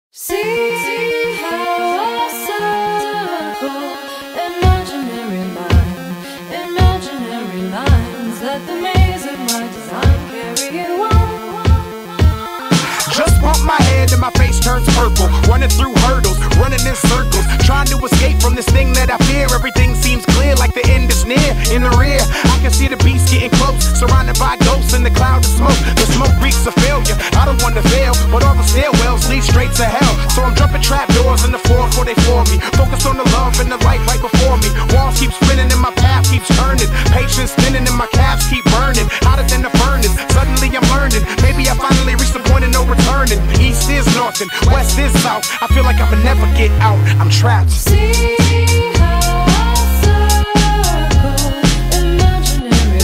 See how I circle imaginary lines that the maze of my design carry you on. Just bump my head and my face turns purple. Running through hurdles, running in circles, trying to escape from this thing that I fear. Everything seems clear, like the end is near. In the rear, I can see the beast getting close, surrounded by ghosts in the cloud of smoke. The smoke reeks of failure. I don't want to fail, but all the stairwells lead straight to hell. So I'm jumping trapdoors in the floor before they floor me. Focus on the love and the light right before me. Walls keep spinning and my path keeps turning. Patience thinning and my calves keep burning. Hotter than the furnace, suddenly I'm learning. Maybe I finally reached the point of no returning. East is north and west is south. I feel like I will never get out. I'm trapped. See how I circle imaginary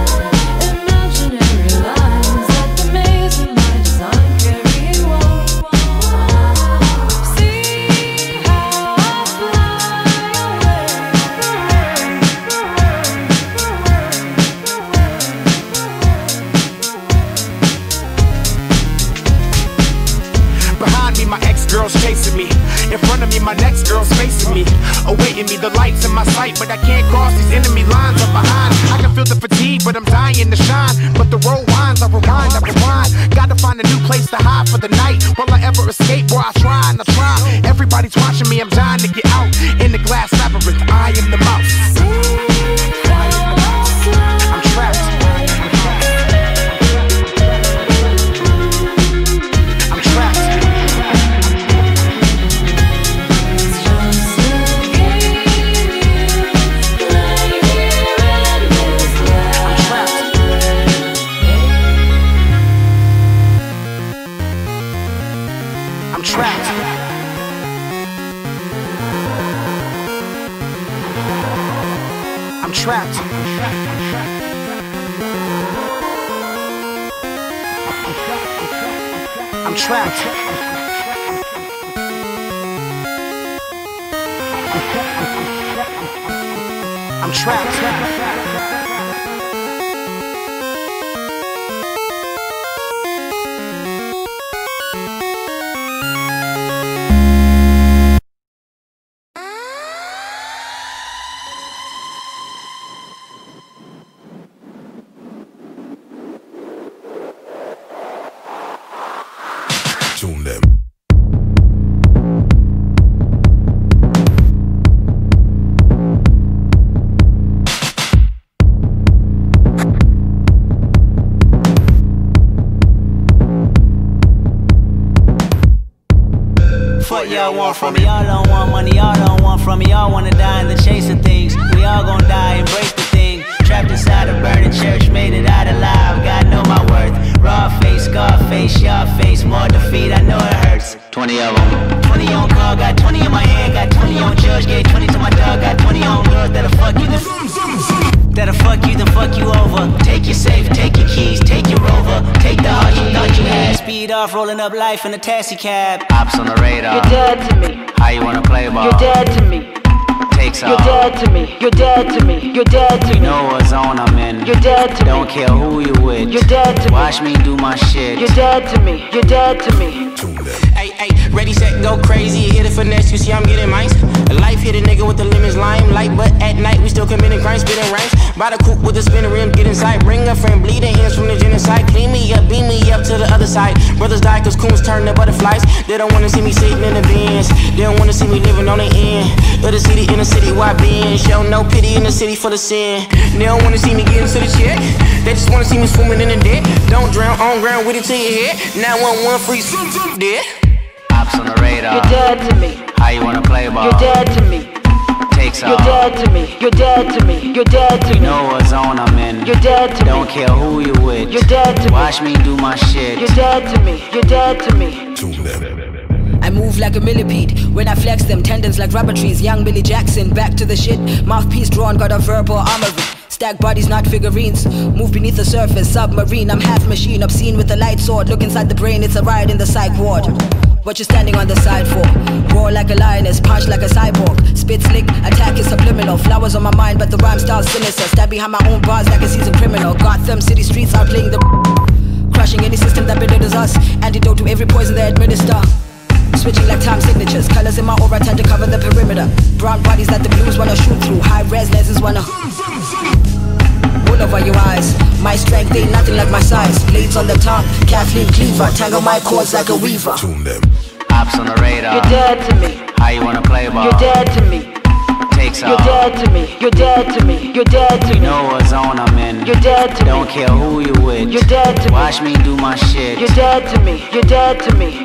lines that the maze of my design carry you on. See how I Behind me, my ex-girl's chasing me. In front of me, my next girl's facing me. Awaiting me, the lights in my sight, but I can't cross these enemy lines up behind. I can feel the fatigue, but I'm dying to shine. But the road winds, I rewind. Gotta find a new place to hide for the night. Will I ever escape? Boy, I try and I try. Everybody's watching me, I'm dying to get out. In the glass labyrinth, I am the mouse. I'm trapped. I'm trapped. I'm trapped. I'm trapped. I'm trapped. Tune them. What y'all want from me? Y'all don't want money, y'all don't want from me. Y'all wanna die in the chase of things. We all gon' die, embrace the thing. Trapped inside a burning church, made it out alive. God know my worth. Raw face, scar face, y'all face. More defeat, I know it hurts. 20 of them. 20 on call, got 20 in my hand. Got 20 on judge, gave 20 to my dog. Got 20 on girls that'll fuck you, then fuck you over. Take your safe, take your keys, take your rover. Take the heart you thought you had. Speed off, rolling up life in a taxi cab. Ops on the radar. You're dead to me. How you wanna play ball? You're dead to me. Takes You're off. dead to me. You're dead to me. You're dead to You me. know what zone I'm in. You're dead to Don't me. care who you with. You're dead to me. Watch me do my shit. You're dead to me. You're dead to me. Tune them. Ay, ready, set, go crazy, hit it finesse, you see I'm getting mines. Life hit a nigga with the lemons, limelight, but at night we still committing crimes, spitting rhymes. By the coupe with the spinning rim, get inside, bring a friend, bleeding hands from the genocide. Clean me up, beam me up to the other side. Brothers die cause coons turn to butterflies. They don't wanna see me sitting in the bins, they don't wanna see me living on the end of the city, in the city, why being? Show no pity in the city full of sin. They don't wanna see me getting to the check, they just wanna see me swimming in the debt. Don't drown on ground with it to your head. 911 free, zoom, dead. Ops on the radar. You're dead to me. How you wanna play ball? You're dead to me. Takes You're off. dead to me. You're dead to me. You're dead to You me. know what zone I'm in. You're dead to Don't me. care who you with. You're dead to me. Watch me do my shit. You're dead to me. You're dead to me. Tune them. I move like a millipede when I flex them tendons like rubber trees. Young Billy Jackson, back to the shit. Mouthpiece drawn, got a verbal armory. Stack bodies, not figurines. Move beneath the surface, submarine. I'm half machine, obscene with a light sword. Look inside the brain, it's a riot in the psych ward. What you standing on the side for? Roar like a lioness, punch like a cyborg. Spit slick, attack is subliminal. Flowers on my mind, but the rhyme style's sinister. Stab behind my own bars like a seasoned criminal. Gotham City streets are playing the crushing any system that belittles us. Antidote to every poison they administer. Switching like time signatures. Colors in my aura tend to cover the perimeter. Brown bodies that the blues wanna shoot through. High res lenses wanna wool over your eyes. My strength ain't nothing like my size. Blades on the top, Kathleen Cleaver. Tangle my cords like a weaver. Ops on the radar. You're dead to me. How you wanna play ball? You're dead to me. Takes You're off. dead to me. You're dead to me. You're dead to You me. know what zone I'm in. You're dead to Don't me. care who you with. You're dead to me. Watch me do my shit. You're dead to me. You're dead to me.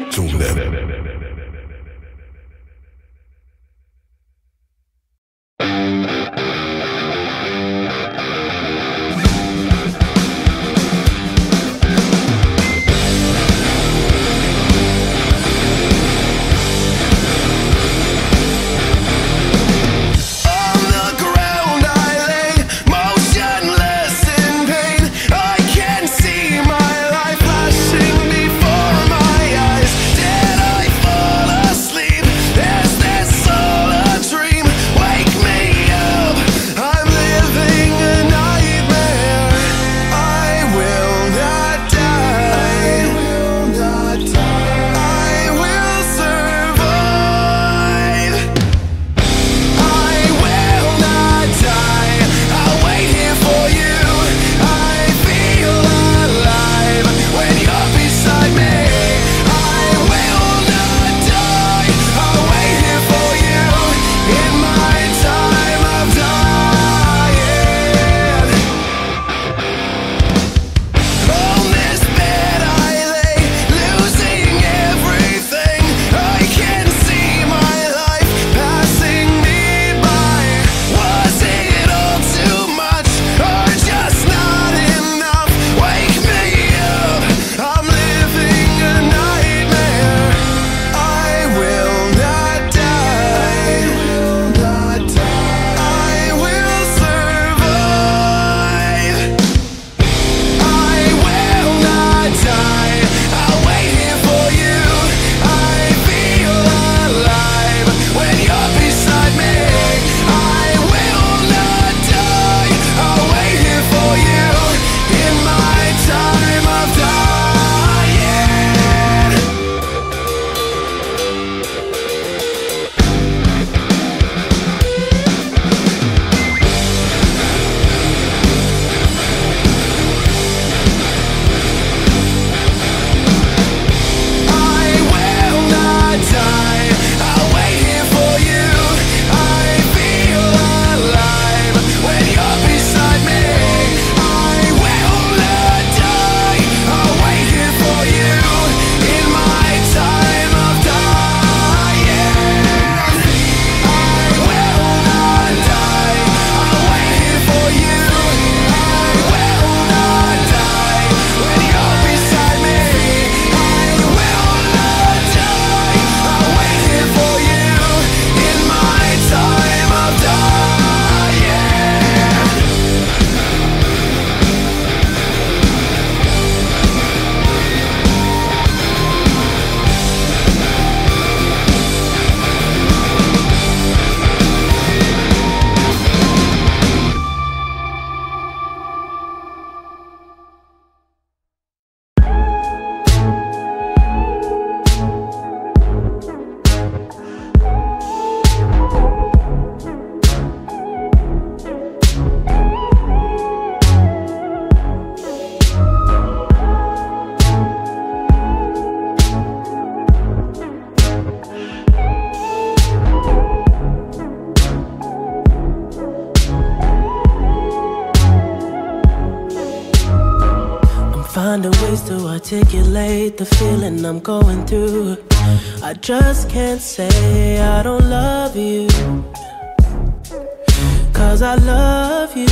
finding ways to articulate the feeling I'm going through. I just can't say I don't love you, 'cause I love you.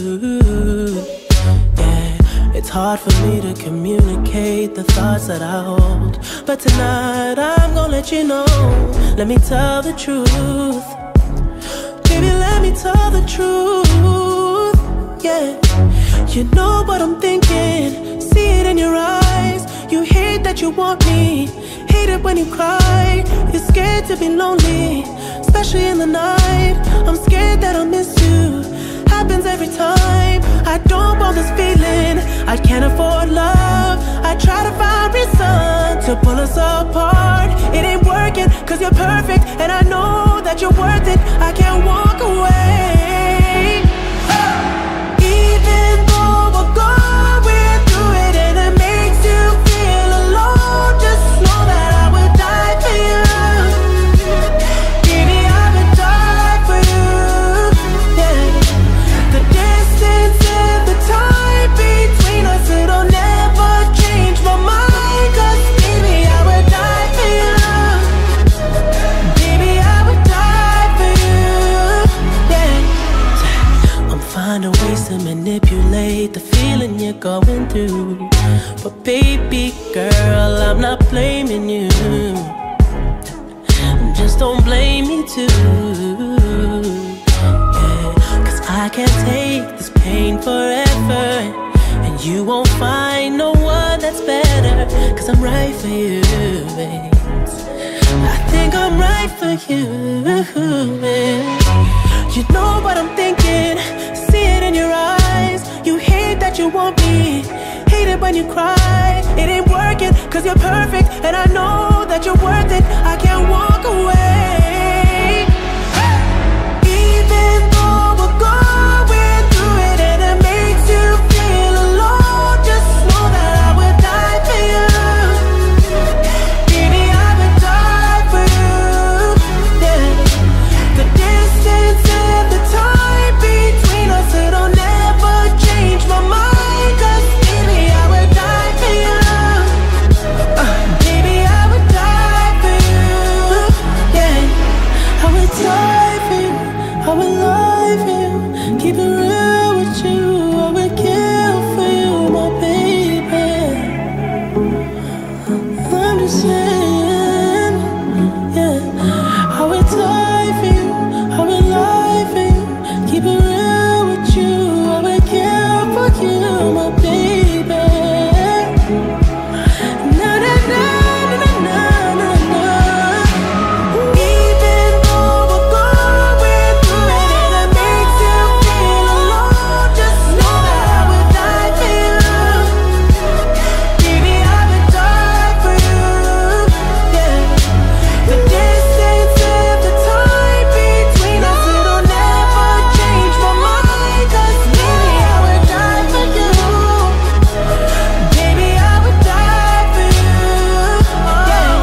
Yeah, it's hard for me to communicate the thoughts that I hold, but tonight I'm gonna let you know. Let me tell the truth. Baby, let me tell the truth. Yeah, you know what I'm thinking, see it in your eyes. You hate that you want me, hate it when you cry. You're scared to be lonely, especially in the night. I'm scared that I'll miss you. How happens every time. I don't want this feeling, I can't afford love. I try to find reason to pull us apart. It ain't working, cause you're perfect, and I know that you're worth it. I can't walk away. Even though we're going through it and it makes you feel alone, just know that I would die for you. Baby, I would die for you. Yeah. The distance and the time between us, it'll never change my mind. Cause baby, I would die for you. Baby, I would die for you. Yeah. I'm finding ways to manipulate the feeling you're going through, but baby girl, I'm not blaming you. Just don't blame me too. Yeah. Cause I can't take this pain forever, and you won't find no one that's better. Cause I'm right for you, babe. I think I'm right for you, babe. You know what I'm thinking, see it in your eyes. You hate that you want me, hate it when you cry. It ain't working, cause you're perfect, and I know that you're worth it. I can't walk away. Even though we're going through it and it makes you feel alone, just know that I would die for you. Baby, I would die for you. Yeah. The distance and the time between us, it'll never change my mind. Cause baby, I would die for you. Baby, I would die for you. Yeah. I would die for you, I would lie for you, keep it real with you. I would kill for you, my baby. I'm just saying, yeah. I would die for you, I would lie for you, keep it real with you. I would kill for you, my baby. Na na na na na na na. Even though we're going through it and it makes you feel alone, just know that I would die for you. Baby, I would die for you. Yeah. The distance and the time between us, it'll never change my mind. Cause baby, I would die for you. Baby, I would die for you. Yeah.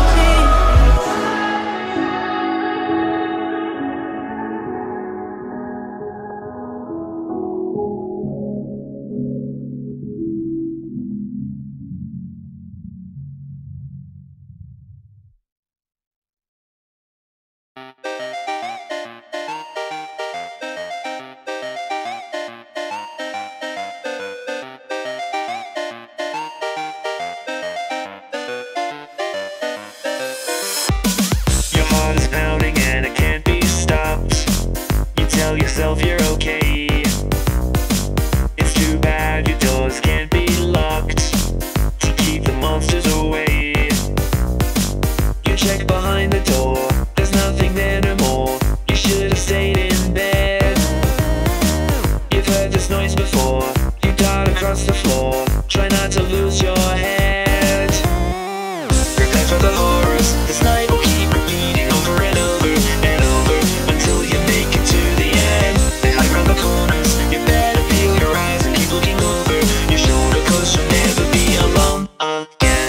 Your heart is pounding and it can't be stopped. You tell yourself you're okay. It's too bad your doors can't be locked to keep the monsters away. You check behind the door, there's nothing there no more. You should have stayed in bed. You've heard this noise before, you dart across the floor. Try not to lose your head. Prepare for the horrors, this night will keep repeating over and over and over until you make it to the end. They hide around the corners, you better peel your eyes and keep looking over your shoulder, cause you'll never be alone again.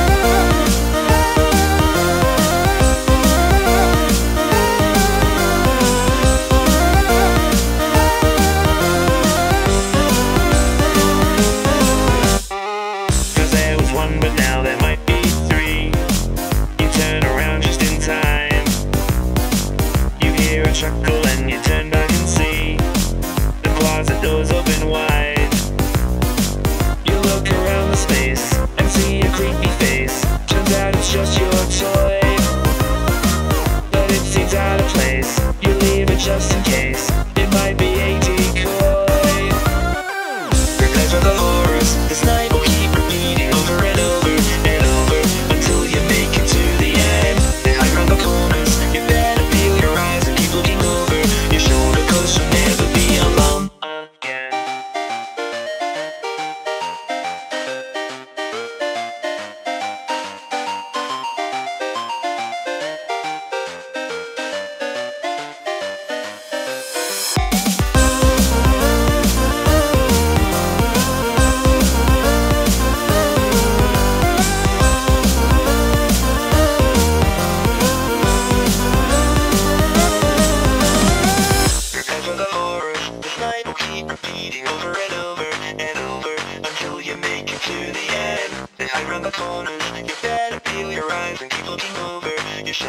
Cause there was one, but now there might be three. You turn around just in time. You hear a chuckle and you turn back and see the closet doors open wide. You look around the space and see a creepy face. Turns out it's just your toy, but it seems out of place. You leave it just in case, it might be a decoy. Prepare for the horrors, this night will keep repeating over and over and over until you make it to the end. They hide around the corners, you better peel your eyes and keep looking over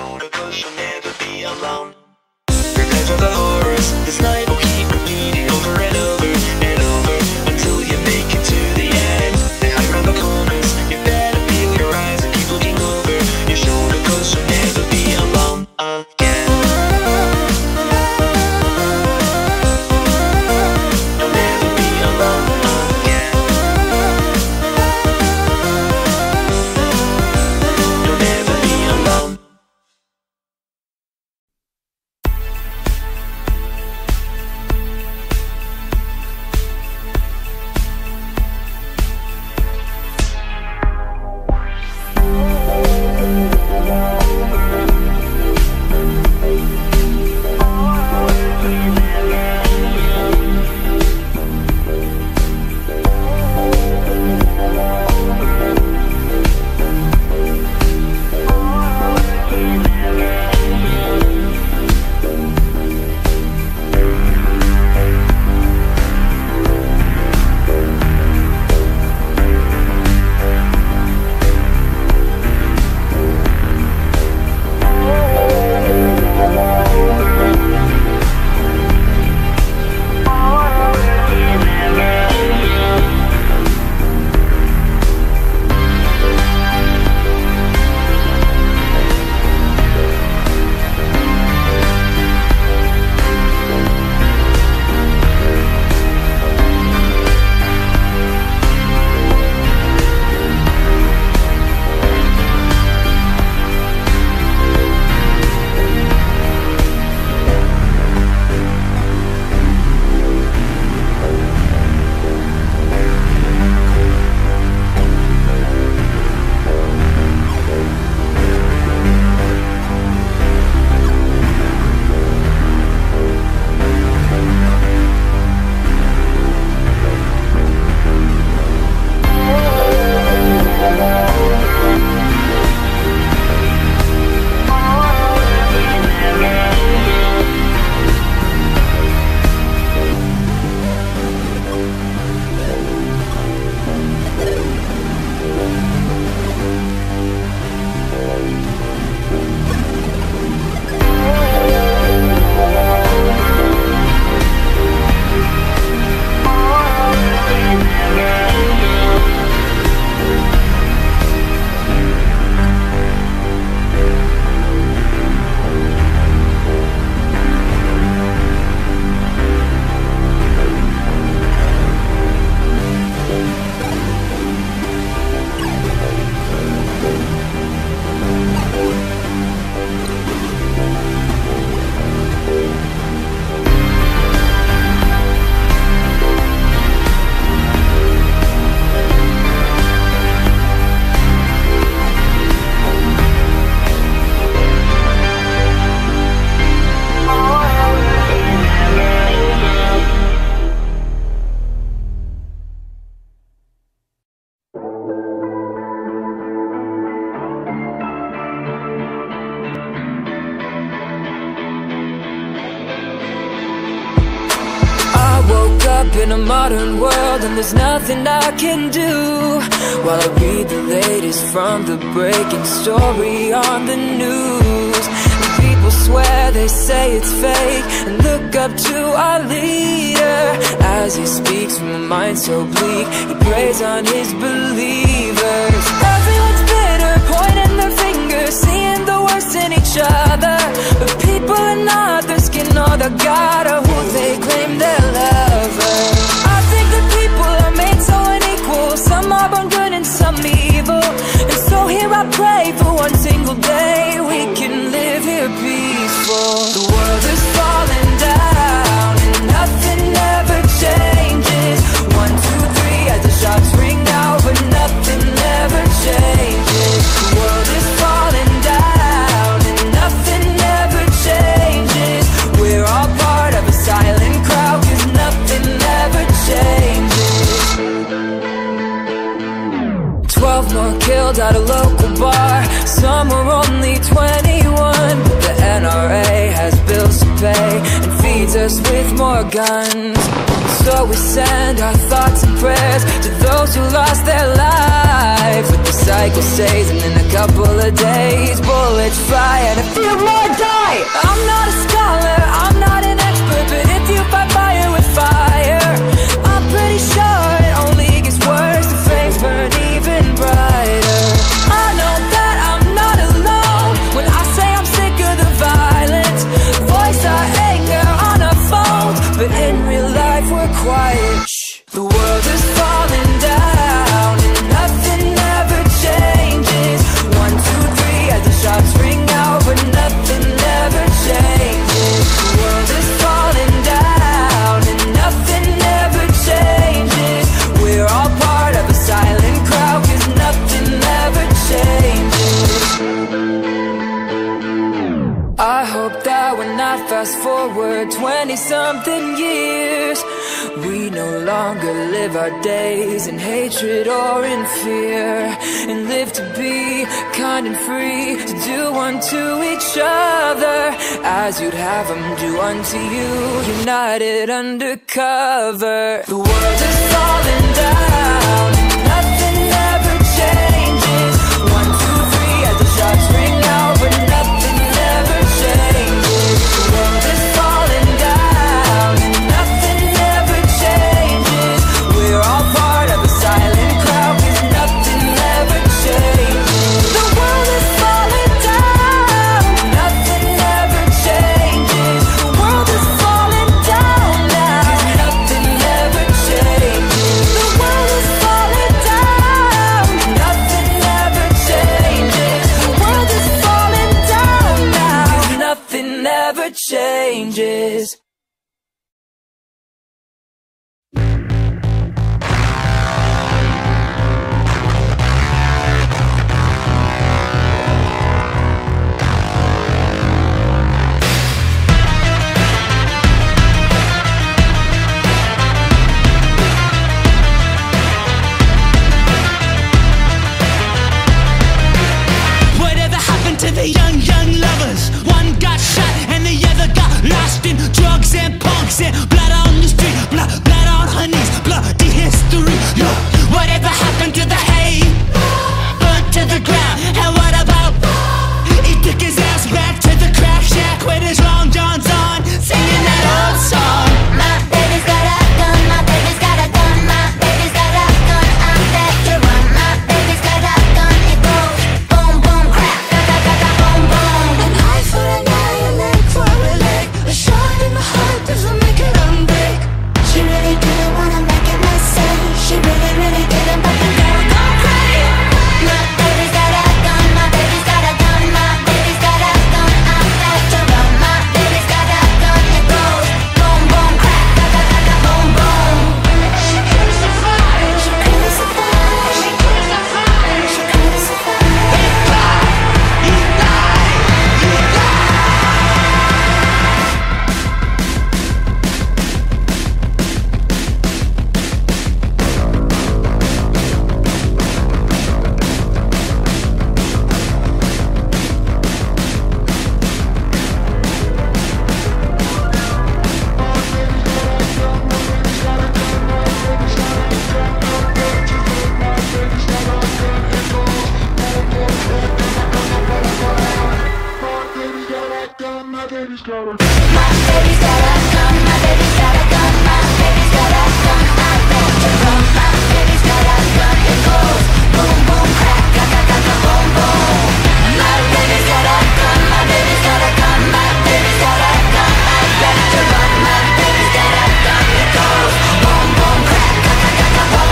shoulder, 'cause you'll never be alone. Prepare for the horrors, this night will keep repeating over and over and over until you make it to the end. They hide around the corners, you better peel your eyes and keep looking over your shoulder, 'cause you'll never be alone again. You'll never be alone again. You'll never be alone. In a modern world, and there's nothing I can do while I read the latest from the breaking story on the news. And people swear, they say it's fake, and look up to our leader as he speaks from a mind so bleak. He preys on his believers. Everyone's bitter, pointing their fingers, seeing the worst in each other, but people in others can know the God of who they claim they're lovers. I think that people are made so unequal, some are born good and some evil, and so here I pray for one single day we can live here peaceful. The world is falling down and nothing ever changes. 1, 2, 3 as the shots ring out, but nothing ever changes. The world is falling down and nothing ever changes. We're all part of a silent crowd, 'cause nothing ever changes. 12 more killed at a local bar, some were only 21, but the NRA has bills to pay and feeds us with more guns. So we send our thoughts and prayers to those who lost their lives with the cycle stays, and in a couple of days bullets fly and a few more die. I'm not a scholar, I'm not an expert, but if you fight fire with fire, I'm pretty sure it only gets worse. The flames burn even brighter. I know that I'm not alone when I say I'm sick of the violence. Voice our anger on our phones, but in real life we're quiet. Shh. The world is falling down and nothing ever changes. 1, 2, 3 as the shots ring out, but nothing ever changes. The world is falling down and nothing ever changes. We're all part of a silent crowd, 'cause nothing ever changes. I hope that when I fast forward 20-something years, we no longer live our days in hatred or in fear, and live to be kind and free, to do unto each other as you'd have them do unto you, united under cover. The world is falling down and nothing ever changes. 1, 2, 3 as the shots ring out, but nothing ever changes. The world is falling down and nothing ever changes. We're all part of a silent crowd, 'cause nothing ever changes. The world is falling down, nothing ever changes. The world is falling down now, nothing ever changes. The world is falling down, nothing ever changes. The world is falling down now, nothing ever changes. Whatever happened to the young lovers? One got shot and the other got lost in drugs and punks and blood on the street, blood on her knees, bloody history. Yeah. Whatever happened to the hay? Burnt to the ground. And what about? He took his ass back to the crack shack with his long johns on, singing that old song. My baby's got a gun, my baby's got a gun, my baby's got a gun, I'm back to run. My baby's got a gun, it goes boom, boom, crack, boom, boom. An eye for an eye, a leg for a leg. A shot in the heart doesn't make it unbreak. She really didn't wanna make it myself. She really, really didn't, but the girl got crazy. My baby's got a gun, my baby's got a gun, my baby's got a gun, I'm back to run. My baby's got a gun, it goes boom, boom, crack, boom, boom. She crucified, she crucified, she crucified, she crucified. He died, he died. My baby's got a gun, my baby's got a gun, my baby's got a gun, I'm back to run. My baby's got a gun, it goes boom, boom, crack, boom, boom. My baby's got a gun, my baby's got a gun, my baby's got a gun, I'm back to run. My baby's got a gun, it goes boom, boom, crack, boom,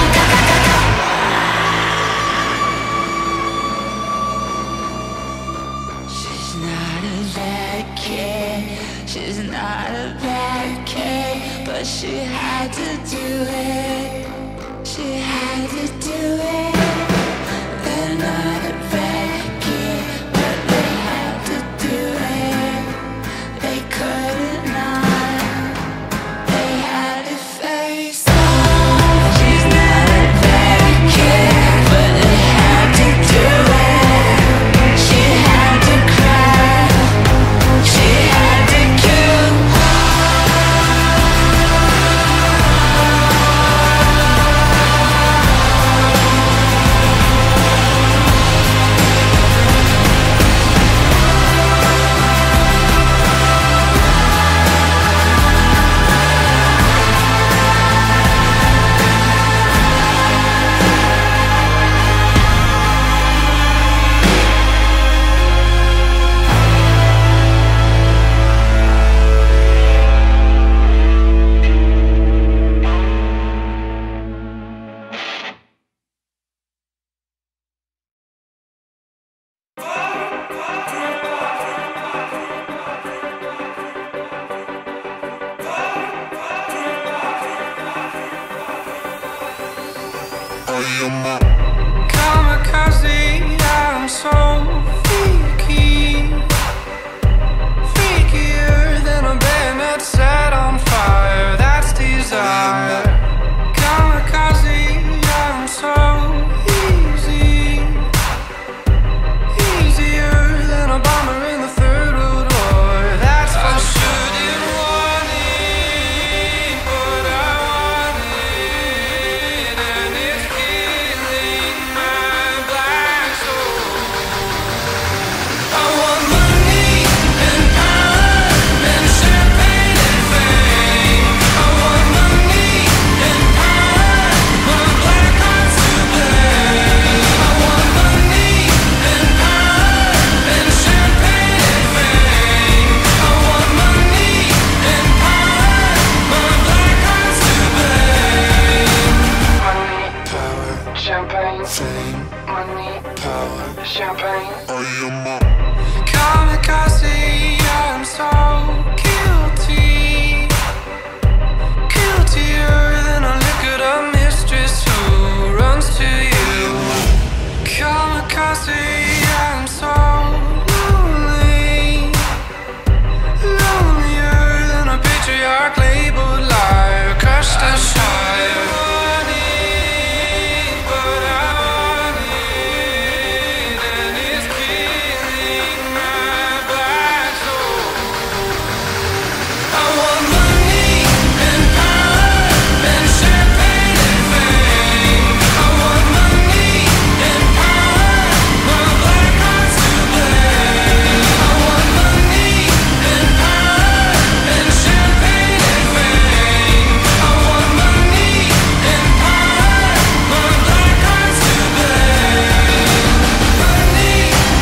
She's not a bad kid, she's not a bad kid, but she had to do it, she had to do it. They're not a bad kid, but they had to do it. They couldn't not, they had to face on. She's not a bad kid, but they had to do it. She had to cry, she had to kill. Kamikaze, I'm so freaky, freakier than a bayonet set on fire. That's desire. Kamikaze, I'm so easy, easier than a bomber in the Third World War. That's for sure. Didn't want it, but I want it, and it's killing my black soul. I want money and power and champagne and fame. I want money and power, my black heart's to blame. I want money and power and champagne and fame. I want money and power, my black heart's to blame. Money, power, champagne, fame. Money, power, champagne. Kamikaze, I'm so guilty, guiltier than a liquored up mistress who runs to you. Kamikaze, I'm so lonely, lonelier than a patriarch labeled liar, crushed aside. But I want it, and it's killing my black soul. I want money and power and champagne and fame. I want money and power, my black heart's to blame. I want money and power and champagne and fame. I want money and power, my black heart's to blame. Money,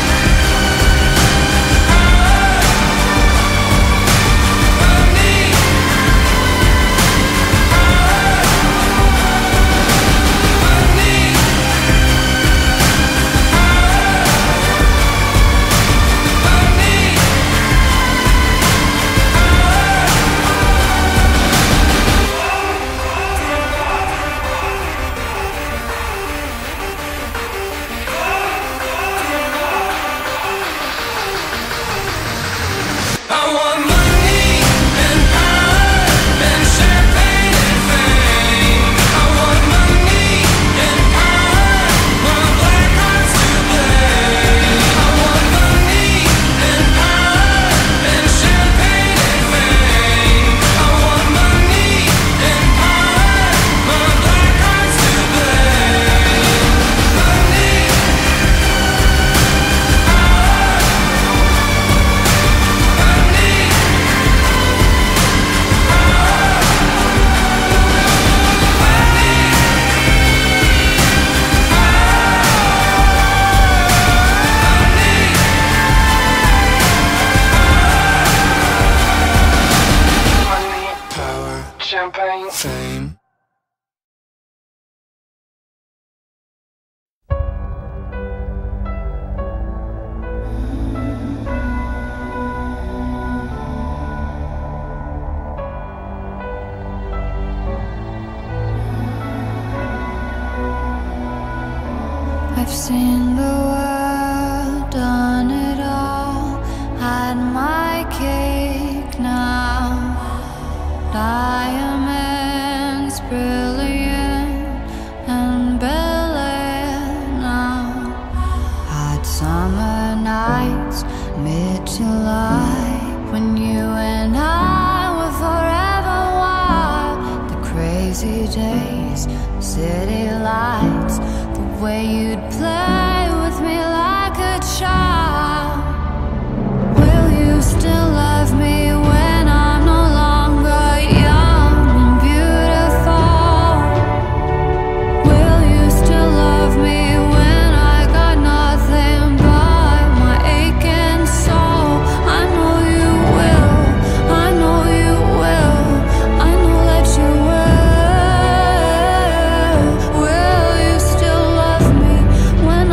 I want money and power and champagne and fame. I want money and power, my black heart's to blame. I want money and power and champagne and fame. I want money and power, my black heart's to blame. Money, power, champagne, fame. I've seen the world, done it all, had my cake now. Diamonds brilliant and Bel-Air now. Hot summer nights, mid-July, when you and I were forever wild. The crazy days, city lights, the way you'd play with me like a child. Will you still love me when I'm no longer young and beautiful? Will you still love me when I got nothing but my aching soul? I know you will, I know you will, I know that you will. Will you still love me when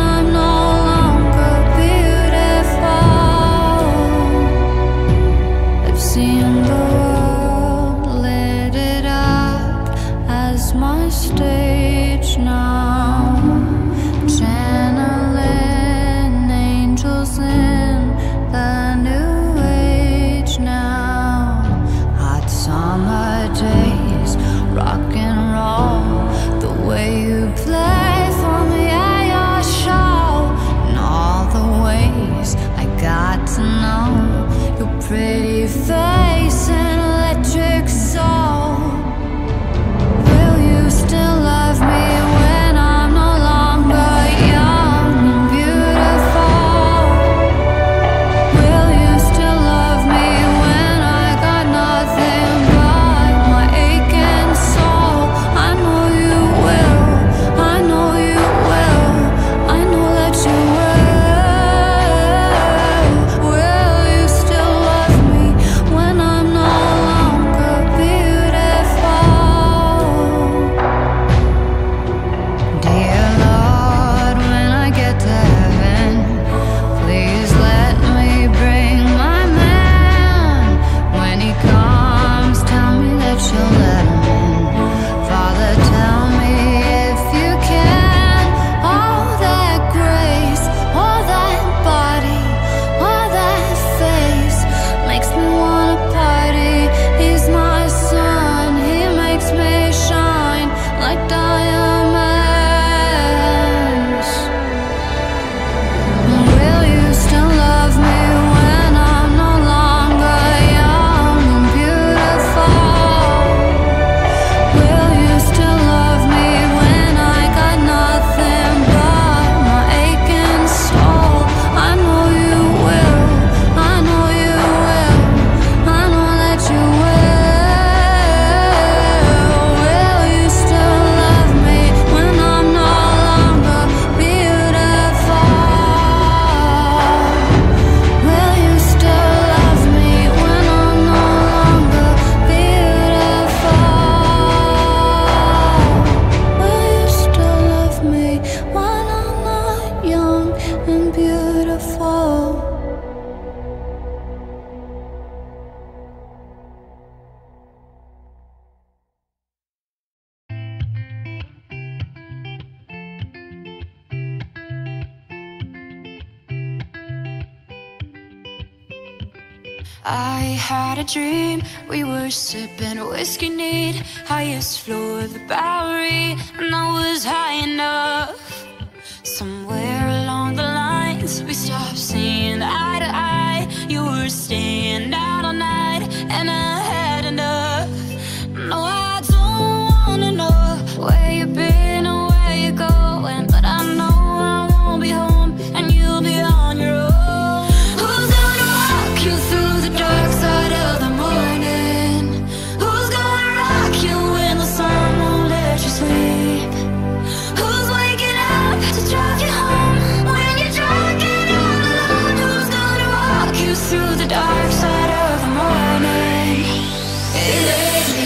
I had a dream, we were sipping whiskey neat, highest floor of the Bowery, and I was high enough. Somewhere along the lines, we stopped seeing eye to eye. You were staying out all night, and I had enough. No, I don't wanna know where you've been or where you're going, but I know I won't be home, and you'll be on your own. Who's gonna walk you through the dark side of the morning? Who's gonna rock you when the sun won't let you sleep? Who's waking up to drive you home when you're drunk and all alone? Who's gonna walk you through the dark side of the morning? It ain't me.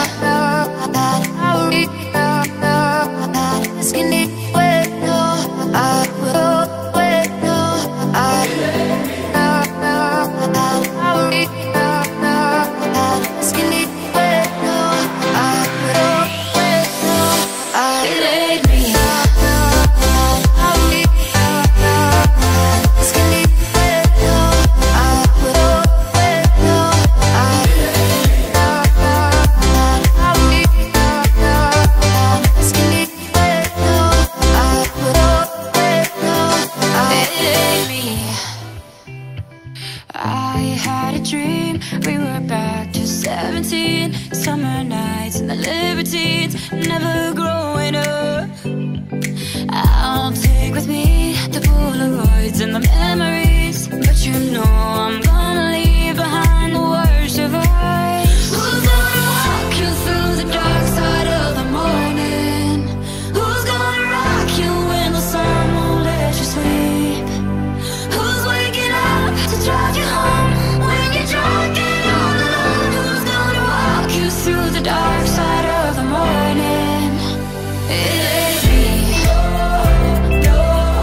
Summer nights and the libertines, never growing up. I'll take with me the Polaroids and the memories, but you know I'm gonna leave behind the worst of us. Who's gonna walk you through the dark side of the morning? Who's gonna rock you when the sun won't let you sleep? Who's waking up to drive you home when you're drunk and all alone? Who's gonna walk you through the dark side of the morning? It ain't me. No,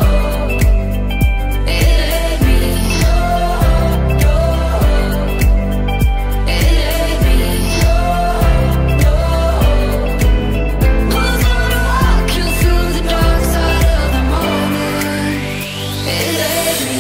it ain't me. No, it ain't me. No, who's gonna walk you through the dark side of the morning? It ain't me.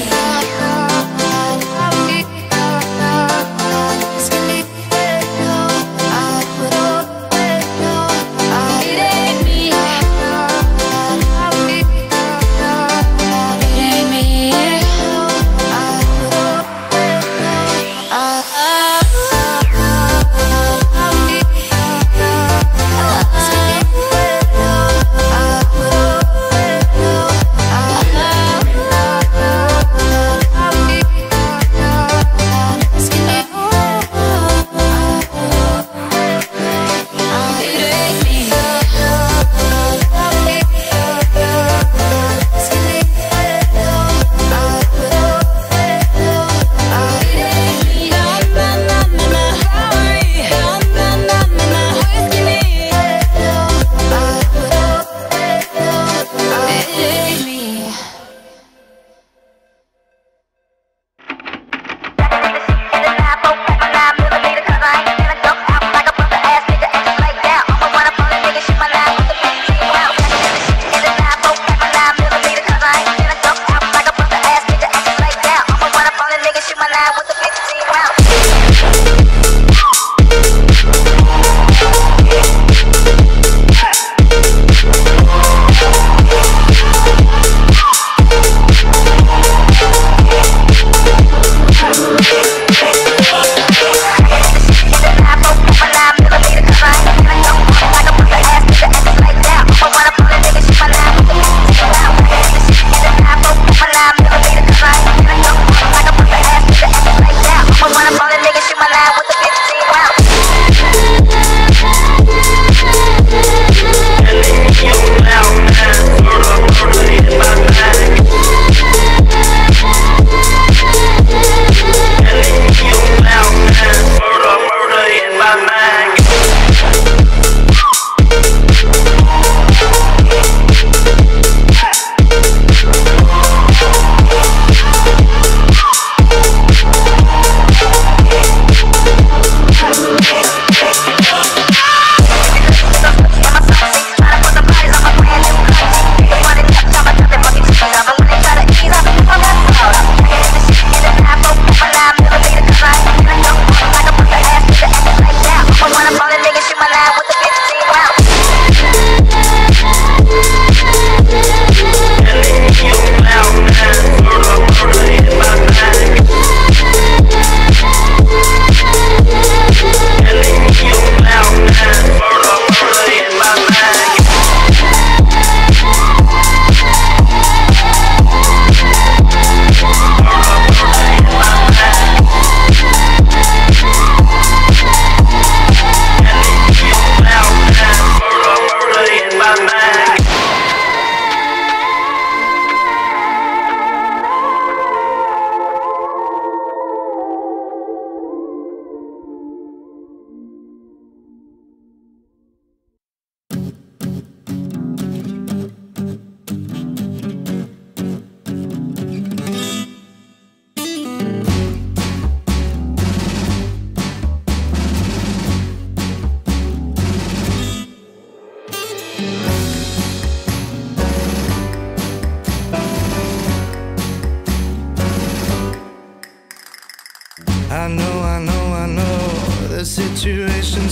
the situation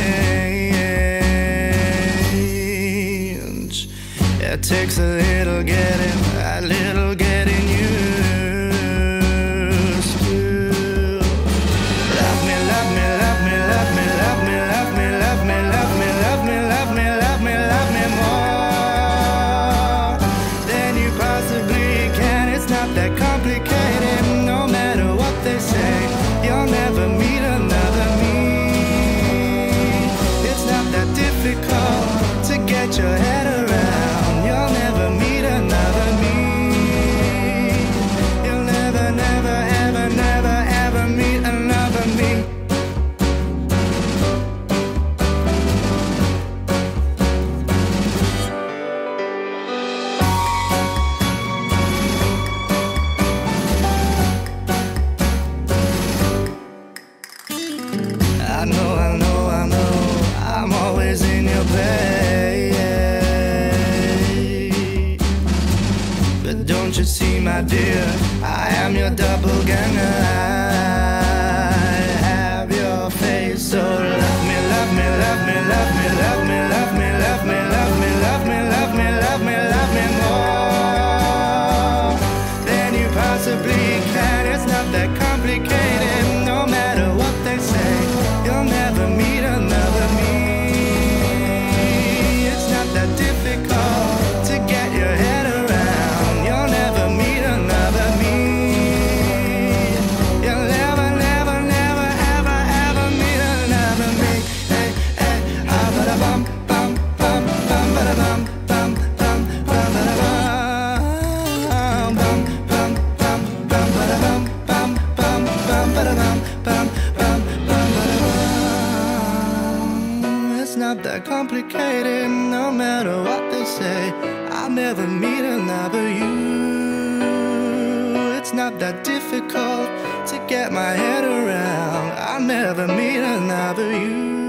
strange. It takes a little getting used to. Love me, love me, love me, love me, love me, love me, love me, love me, love me, love me, love me, love me more than you possibly can. It's not that complicated. No matter what they say, you'll never meet another me. It's not that difficult to get your head around. You'll never meet another me. You'll never, never, ever, never, ever meet another me. I know, I'm always in your way. But don't you see, my dear, I am your doppelganger. I have your face, so love me, love me, love me, love me, love me, love me, love me, love me, love me, love me, love me, love me more than you possibly can. It's not that complicated. No matter what they say, you'll never meet another me. It's not that difficult to get your head around. You'll never meet another me. You'll never, never, never, ever, ever meet another me. Hey, hey, ah, ba da bum, bum, bum, bum, ba da bum, bum, bum, bum, ba da bum, bum, bum, bum, bum, ba da bum, bum, bum, bum, ba da bum, bum, bum, bum, ba da bum. It's not that complicated. No matter what they say, I'll never meet another you. It's not that difficult to get my head around. I'll never meet another you.